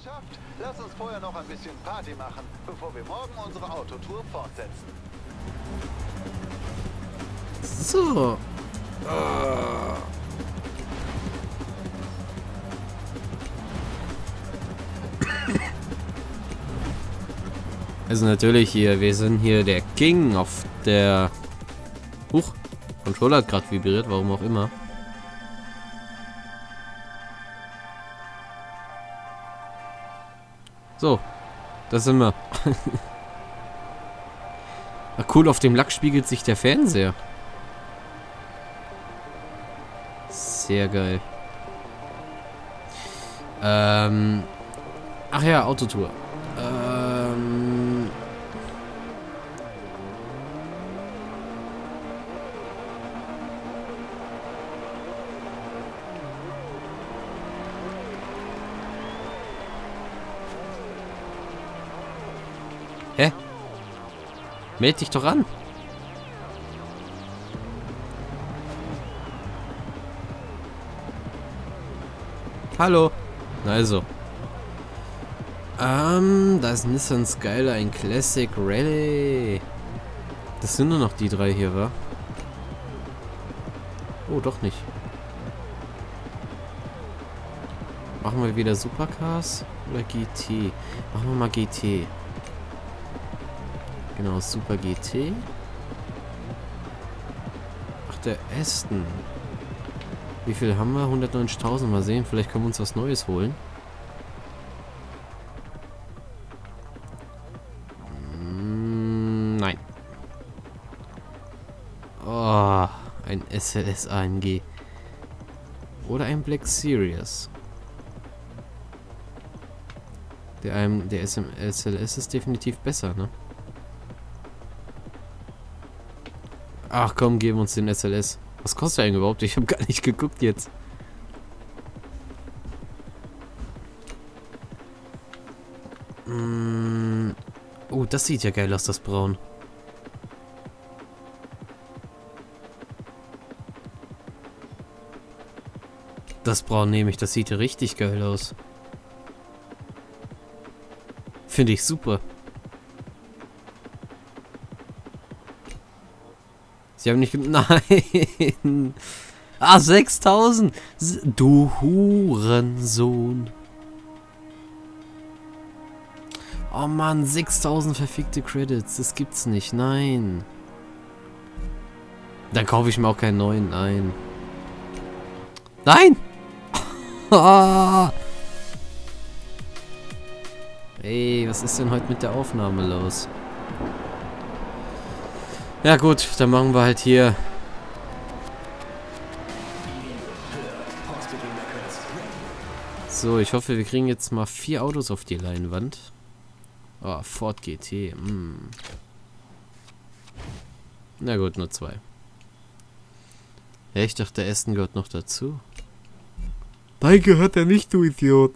geschafft. Lass uns vorher noch ein bisschen Party machen, bevor wir morgen unsere Autotour fortsetzen. So. Also natürlich hier, wir sind hier der King auf der... Huch, Controller hat gerade vibriert, warum auch immer. So, da sind wir. Ach cool, auf dem Lack spiegelt sich der Fernseher. Sehr geil. Ach ja, Autotour. Hä? Meld dich doch an. Hallo. Also. Da ist Nissan Skyline Classic Rally. Das sind nur noch die drei hier, wa? Oh, doch nicht. Machen wir wieder Supercars oder GT? Machen wir mal GT. Genau, Super GT. Ach, der Aston. Wie viel haben wir? 190.000. Mal sehen, vielleicht können wir uns was Neues holen. Nein. Oh, ein SLS AMG. Oder ein Black Series. Der SLS ist definitiv besser, ne? Ach komm, geben uns den SLS. Was kostet der eigentlich überhaupt? Ich habe gar nicht geguckt jetzt. Oh, das sieht ja geil aus, das Braun. Das Braun nehme ich, das sieht ja richtig geil aus. Finde ich super. Sie haben nicht... Nein! Ah, 6.000! Du Hurensohn! Oh Mann, 6.000 verfickte Credits. Das gibt's nicht. Nein. Dann kaufe ich mir auch keinen neuen. Nein. Nein! Ey, was ist denn heute mit der Aufnahme los? Ja gut, dann machen wir halt hier. So, ich hoffe, wir kriegen jetzt mal 4 Autos auf die Leinwand. Oh, Ford GT. Na gut, nur 2. Ja, ich dachte, der Aston gehört noch dazu. Nein, gehört er nicht, du Idiot.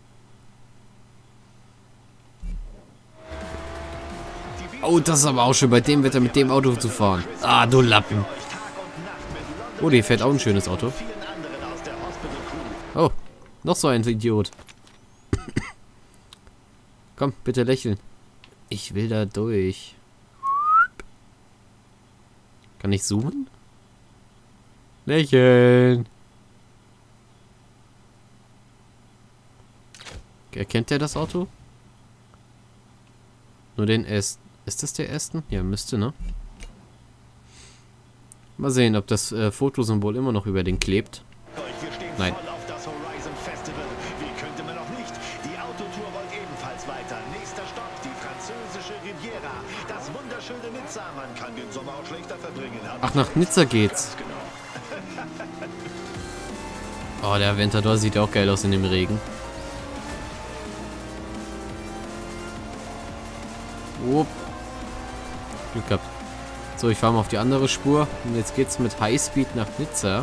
Oh, das ist aber auch schön, bei dem Wetter mit dem Auto zu fahren. Ah, du Lappen. Oh, die fährt auch ein schönes Auto. Oh, noch so ein Idiot. Komm, bitte lächeln. Ich will da durch. Kann ich zoomen? Lächeln. Erkennt der das Auto? Nur den Aston. Ist das der Aston? Ja, müsste, ne? Mal sehen, ob das Fotosymbol immer noch über den klebt. Nein. Ach, nach Nizza geht's. Oh, der Aventador sieht auch geil aus in dem Regen. Upp. Glück gehabt. So, ich fahre mal auf die andere Spur. Und jetzt geht's mit Highspeed nach Nizza.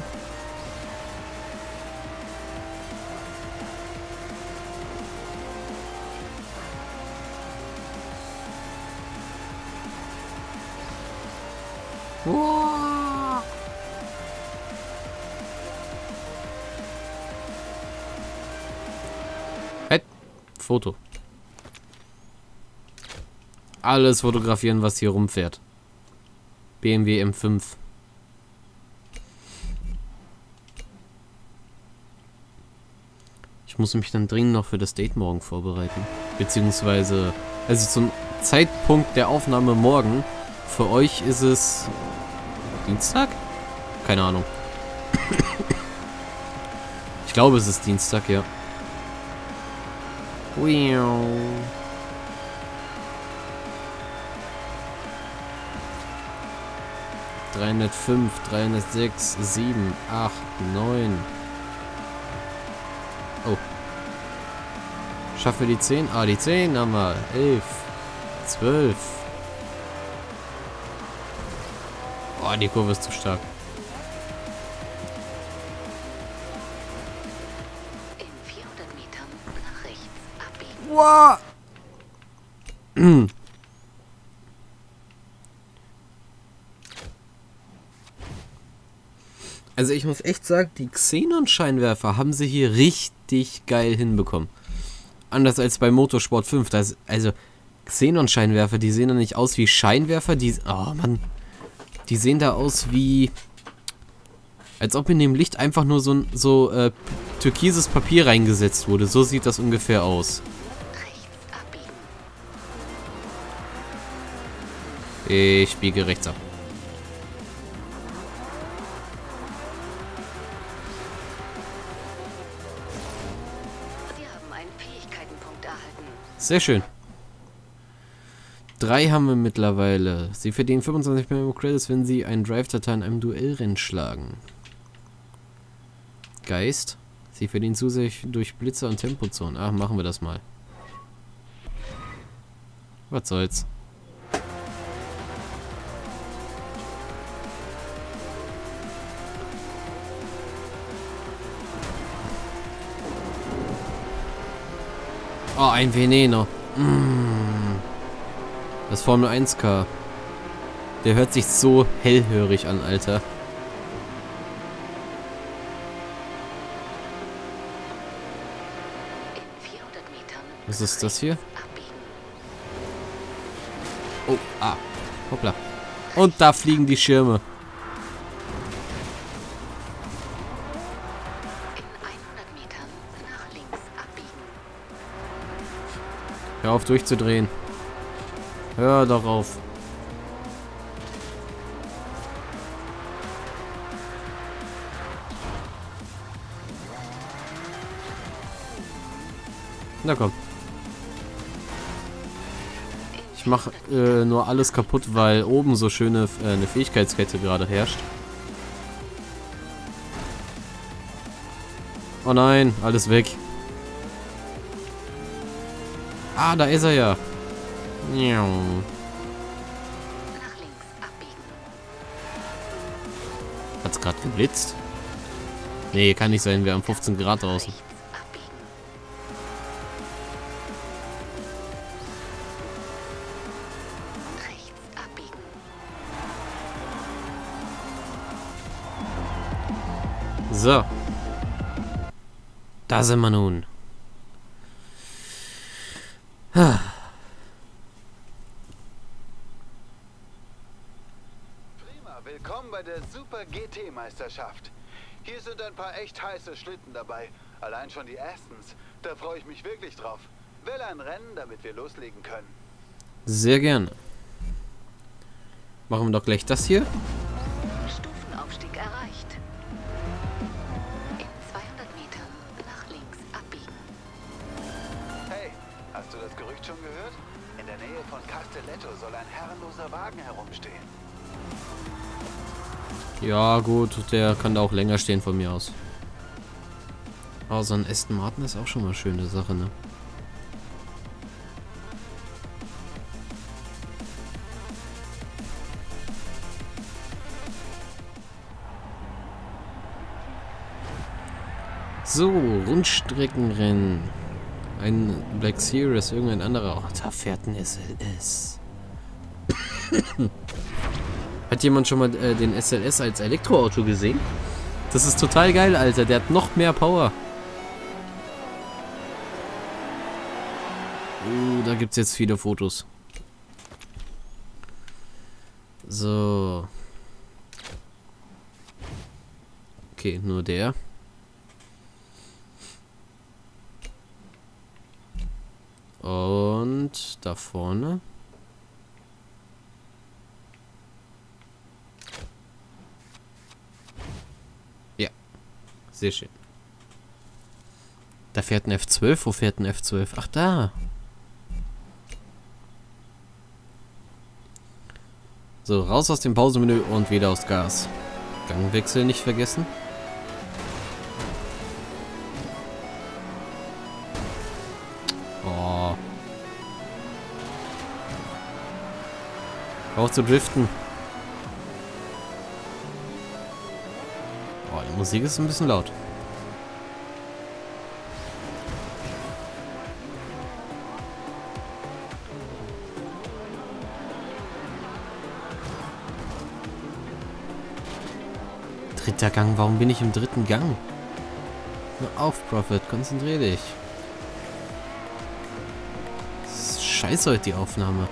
Wow. Foto. Alles fotografieren, was hier rumfährt. BMW M5. Ich muss mich dann dringend noch für das Date morgen vorbereiten. Beziehungsweise, also zum Zeitpunkt der Aufnahme morgen. Für euch ist es Dienstag? Keine Ahnung. Ich glaube, es ist Dienstag, ja. 305, 306, 7, 8, 9. Oh. Schaffen wir die 10? Ah, die 10 haben wir. 11, 12. Oh, die Kurve ist zu stark. In 400 Metern nach rechts abbiegen. Wow. Also ich muss echt sagen, die Xenon-Scheinwerfer haben sie hier richtig geil hinbekommen. Anders als bei Motorsport 5. Das, also Xenon-Scheinwerfer, die sehen da nicht aus wie Scheinwerfer. Die, oh Mann, die sehen da aus wie... Als ob in dem Licht einfach nur so türkises Papier reingesetzt wurde. So sieht das ungefähr aus. Rechts abbiegen. Ich biege rechts ab. Sie haben einen Fähigkeitenpunkt erhalten. Sehr schön. 3 haben wir mittlerweile. Sie verdienen 25 Memo Credits, wenn sie einen Drive-Datei in einem Duellrennen schlagen. Geist. Sie verdienen zusätzlich durch Blitzer und Tempozonen. Ach, machen wir das mal. Was soll's. Oh, ein Veneno. Das Formel 1K. Der hört sich so hellhörig an, Alter. In 400 Metern Was ist das hier? abbiegen. Oh, ah. Hoppla. Und da fliegen die Schirme. In 100 Metern nach links abbiegen. Hör auf durchzudrehen. Hör doch auf. Na komm. Ich mache nur alles kaputt, weil oben so schöne eine Fähigkeitskette gerade herrscht. Oh nein, alles weg. Ah, da ist er ja. Nach links abbiegen. Hat's gerade geblitzt? Nee, kann nicht sein, wir haben 15 Grad draußen. Rechts abbiegen. Rechts abbiegen. So. Da sind wir nun. Prima, willkommen bei der Super GT-Meisterschaft. Hier sind ein paar echt heiße Schlitten dabei. Allein schon die Astons. Da freue ich mich wirklich drauf. Will ein Rennen, damit wir loslegen können. Sehr gerne. Machen wir doch gleich das hier. Stufenaufstieg erreicht. In 200 Metern nach links abbiegen. Hey, hast du das Gerücht schon gehört? In der Nähe von Castelletto soll ein herrenloser Wagen herumstehen. Ja, gut, der kann da auch länger stehen von mir aus. Aber so ein Aston Martin ist auch schon mal eine schöne Sache, ne? So, Rundstreckenrennen. Ein Black Series, irgendein anderer. Oh, da fährt ein SLS. Hat jemand schon mal den SLS als Elektroauto gesehen? Das ist total geil, Alter. Der hat noch mehr Power. Da gibt es jetzt viele Fotos. So. Okay, nur der. Und da vorne. Ja. Sehr schön. Da fährt ein F12. Wo fährt ein F12? Ach, da. So, raus aus dem Pausenmenü und wieder aufs Gas. Gangwechsel nicht vergessen. Oh. Auf zu driften. Oh, die Musik ist ein bisschen laut. Dritter Gang, warum bin ich im dritten Gang? Hör auf, Prophet, konzentrier dich. Das ist scheiße heute die Aufnahme.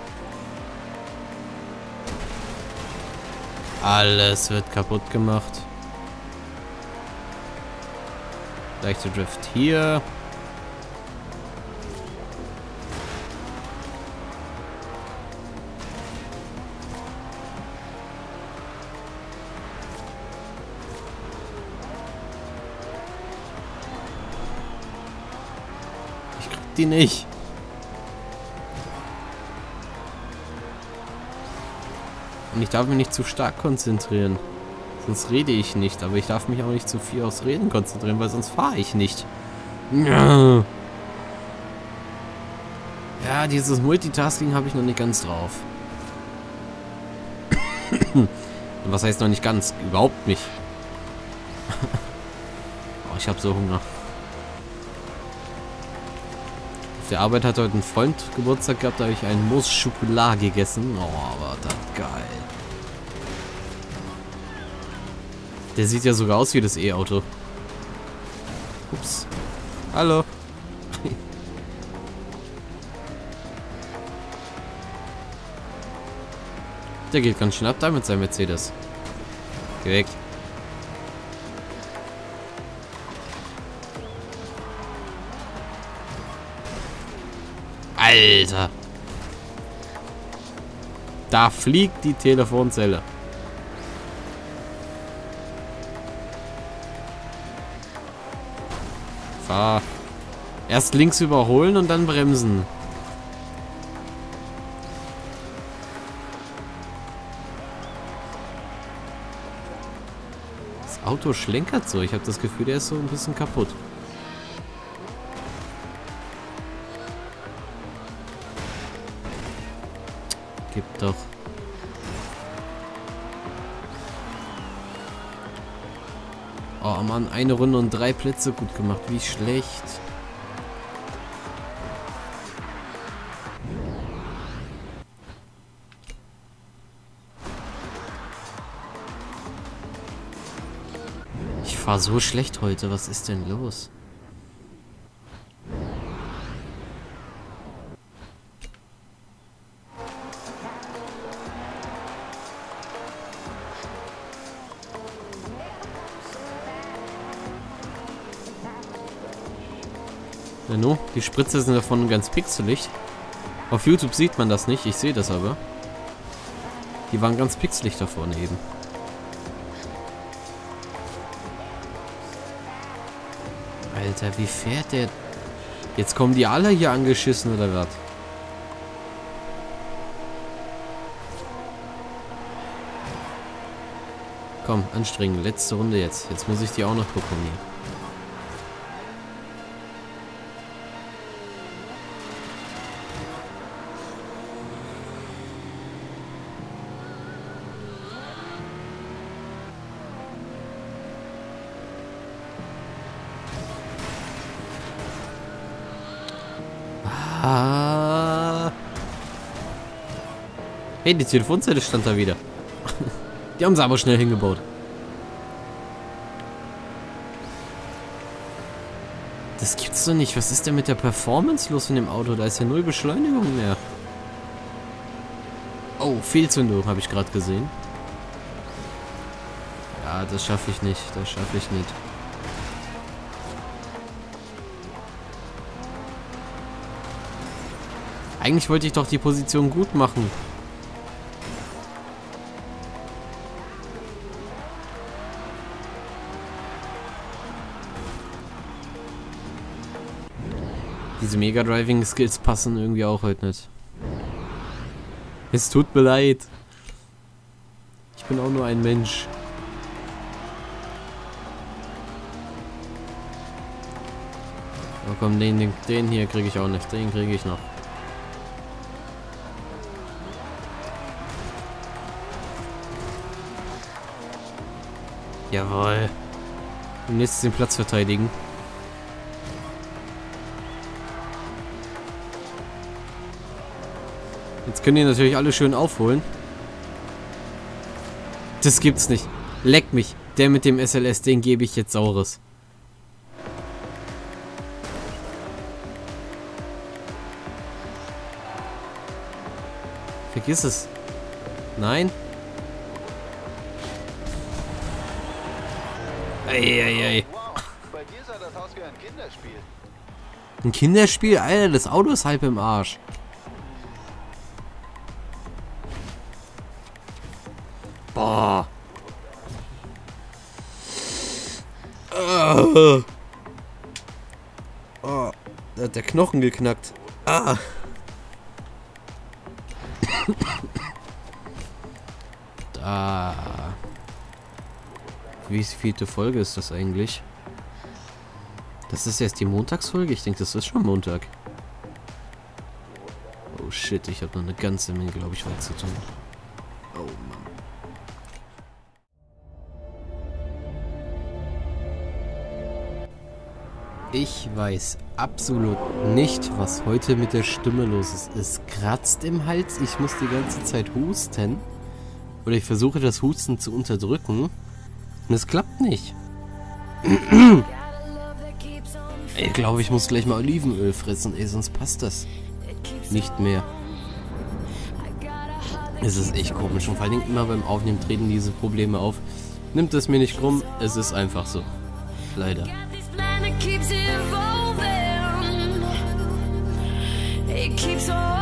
Alles wird kaputt gemacht. Leichter Drift hier. Die nicht. Und ich darf mich nicht zu stark konzentrieren. Sonst rede ich nicht. Aber ich darf mich auch nicht zu viel aufs Reden konzentrieren, weil sonst fahre ich nicht. Ja, dieses Multitasking habe ich noch nicht ganz drauf. Was heißt noch nicht ganz? Überhaupt nicht. Oh, ich habe so Hunger. Auf der Arbeit hat heute ein Freund Geburtstag gehabt, da habe ich einen Mousse Schokolade gegessen. Oh, war das geil. Der sieht ja sogar aus wie das E-Auto. Ups. Hallo. Der geht ganz schön ab da mit seinem Mercedes. Geh weg. Alter. Da fliegt die Telefonzelle. Fahr. Erst links überholen und dann bremsen. Das Auto schlenkert so. Ich habe das Gefühl, der ist so ein bisschen kaputt. Gib doch. Oh Mann, eine Runde und 3 Plätze gut gemacht. Wie schlecht. Ich fahre so schlecht heute. Was ist denn los? No, die Spritze sind davon ganz pixelig. Auf YouTube sieht man das nicht, ich sehe das aber. Die waren ganz pixelig da vorne eben. Alter, wie fährt der? Jetzt kommen die alle hier angeschissen oder was? Komm, anstrengend. Letzte Runde jetzt. Jetzt muss ich die auch noch bekommen hier. Hey, die Telefonzelle stand da wieder. Die haben sie aber schnell hingebaut. Das gibt's gibt's doch nicht. Was ist denn mit der Performance los in dem Auto? Da ist ja null Beschleunigung mehr. Oh, Fehlzündung habe ich gerade gesehen. Ja, das schaffe ich nicht. Das schaffe ich nicht. Eigentlich wollte ich doch die Position gut machen. Diese Mega-Driving-Skills passen irgendwie auch heute nicht. Es tut mir leid. Ich bin auch nur ein Mensch. Oh komm, den hier kriege ich auch nicht. Den kriege ich noch. Jawohl. Und jetzt den Platz verteidigen. Jetzt können die natürlich alle schön aufholen. Das gibt's nicht. Leck mich. Der mit dem SLS, den gebe ich jetzt Saures. Vergiss es. Nein. Eieiei. Wow, bei dir sah das aus wie ein Kinderspiel. Ein Kinderspiel? Alter, das Auto ist halb im Arsch. Boah. Oh, da hat der Knochen geknackt. Ah. Da. Wie viele Folge ist das eigentlich? Das ist jetzt die Montagsfolge? Ich denke, das ist schon Montag. Oh shit, ich habe noch eine ganze Menge, glaube ich, heute zu tun. Oh Mann. Ich weiß absolut nicht, was heute mit der Stimme los ist. Es kratzt im Hals, ich muss die ganze Zeit husten. Oder ich versuche das Husten zu unterdrücken. Und es klappt nicht. Ich glaube, ich muss gleich mal Olivenöl fressen, ey, sonst passt das nicht mehr. Es ist echt komisch und vor allem immer beim Aufnehmen treten diese Probleme auf. Nimmt es mir nicht krumm, es ist einfach so. Leider. It keeps on